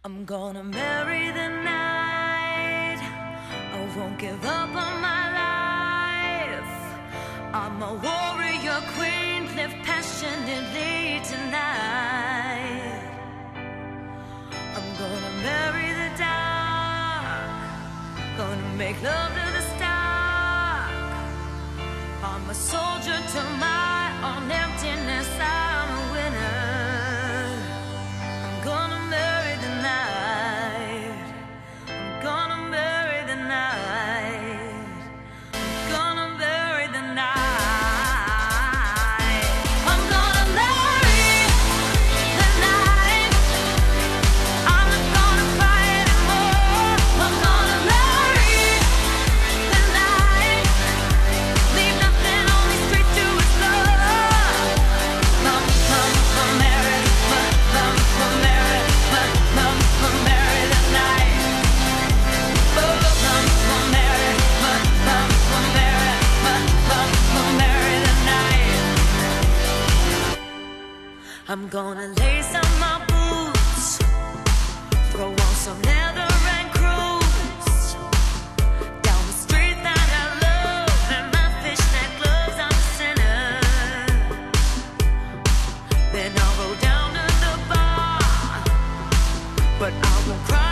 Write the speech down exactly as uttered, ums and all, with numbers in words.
I'm gonna marry the night. I won't give up on my life. I'm a warrior queen, live passionately tonight. I'm gonna marry the dark, gonna make love to the stark. I'm a soldier to my own emptiness, I'm a winner. I'm gonna marry the night. I'm gonna marry the night. I'm gonna marry the night. I'm gonna marry the night. I'm not gonna fight anymore. I'm gonna marry the night. Leave nothing on me, straight to its love. Mom, mom, mom, marry, mom, mom, mom, marry, mom, mom, mom, marry the night. Oh, mom, mom, marry, mom, mom, mom, marry, mom, mom, mom, marry the night. I'm gonna lace up my boots, throw on some leather and cruise down the street that I love, and my fishnet gloves, I'm a sinner. Then I'll go down to the bar, but I won't cry.